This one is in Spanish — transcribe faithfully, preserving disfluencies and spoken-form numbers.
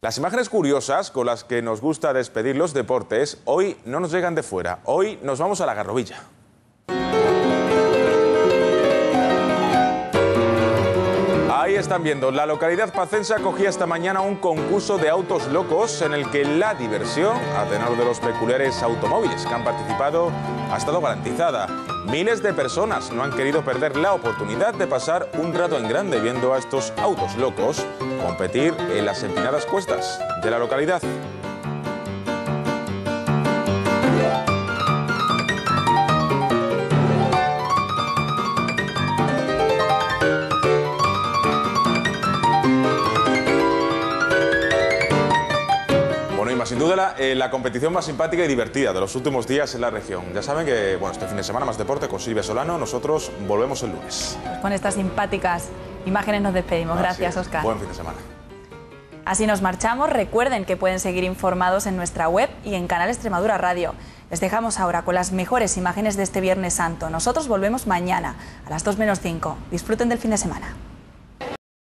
Las imágenes curiosas con las que nos gusta despedir los deportes hoy no nos llegan de fuera. Hoy nos vamos a la Garrovilla. Ahí están viendo, la localidad pacense acogía esta mañana un concurso de autos locos en el que la diversión, a tenor de los peculiares automóviles que han participado, ha estado garantizada. Miles de personas no han querido perder la oportunidad de pasar un rato en grande viendo a estos autos locos competir en las empinadas cuestas de la localidad. Sin duda la, eh, la competición más simpática y divertida de los últimos días en la región. Ya saben que bueno, este fin de semana más deporte con Silvia Solano. Nosotros volvemos el lunes. Pues con estas simpáticas imágenes nos despedimos. Gracias, Óscar. Buen fin de semana. Así nos marchamos. Recuerden que pueden seguir informados en nuestra web y en Canal Extremadura Radio. Les dejamos ahora con las mejores imágenes de este Viernes Santo. Nosotros volvemos mañana a las dos menos cinco. Disfruten del fin de semana.